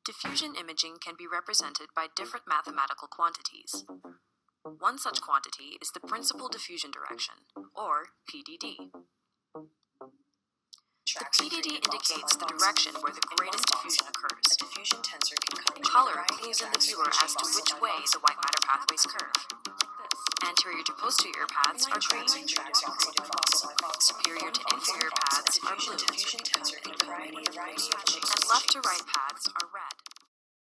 Diffusion imaging can be represented by different mathematical quantities. One such quantity is the principal diffusion direction, or PDD. The PDD indicates the direction where the greatest diffusion occurs. Color clues in the viewer as to which way the white matter pathways curve. Anterior to posterior paths are green.